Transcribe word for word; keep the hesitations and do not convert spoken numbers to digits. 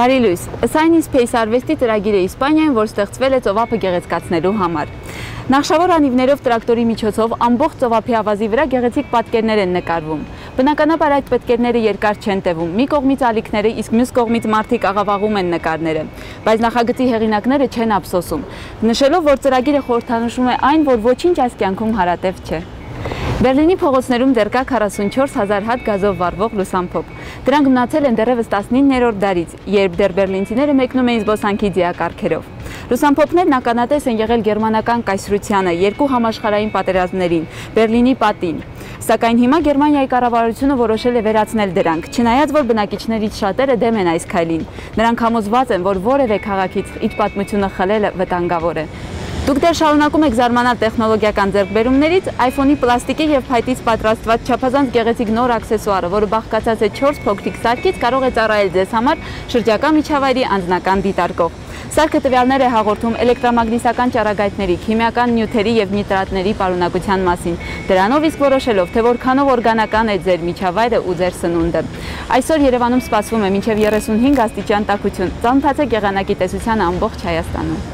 Բարի լույս, ըսայն Space արվեստի ծրագիր է Իսպանիայում, որ ստեղծվել է ծովափը գեղեցկացնելու համար։ Նախշավոր անիվներով տրակտորի միջոցով ամբողջ ծովափի ավազի վրա գեղեցիկ պատկերներ են նկարվում։ Բնականաբար այդ պատկերները երկար չեն տևում, մի կողմից ալիքները, իսկ մյուս կողմից մարդիկ աղավաղում են նկարները, բայց նախագծի հեղինակները չեն ափսոսում, նշելով, որ ծրագիրը խորհրդանշում է այն, որ ոչինչ այս կյանքում հարատև չէ։ Բերլինի փողոցներում դեռ կա քառասունչորս հազար հատ գազով վառվող լուսամփոփ։ Դրանք մնացել են դեռևս տասնիններորդ դարից, երբ դեռ բերլինցիները մեկնում էին զբոսանքի ձիակառքերով։ Լուսամփոփներն ականատես են եղել գերմանական կայսրությանը, երկու համաշխարհային պատերազմներին, Բերլինի պատին։ Սակայն հիմա Գերմանիայի կառավարությունը որոշել է վերացնել դրանք, չնայած որ բնակիչներից շատերը դեմ են այս քայլին։ Նրանք համոզված են, որ որևէ քաղաքից իր պատմությունը խլելը վտանգավոր է։ Դուք դեռ շարունակում եք զարմանալ տեխնոլոգիական ձեռքբերումներից, iPhone-ի պլաստիկի և փայտից պատրաստված չափազանց գեղեցիկ նոր աքսեսուարը, որը բաղկացած է չորս փոքրիկ սարքից, կարող է ծառայել ձեզ համար շրջակա միջավայրի անձնական դիտարկող։ Սարքը տվյալներ է հաղորդում էլեկտրամագնիսական ճառագայթների, քիմիական նյութերի և նիտրատների պարունակության մասին, դրանով իսկ որոշելով, թե որքանով օրգանական է ձեր միջավայրը ու ձեր սնունդը։ Այսօր Երևանում սպասվում է մինչև երեսունհինգ աստիճան տաքություն, ծանոթացեք եղանակի տեսությանը ամբողջ Հայաստանում։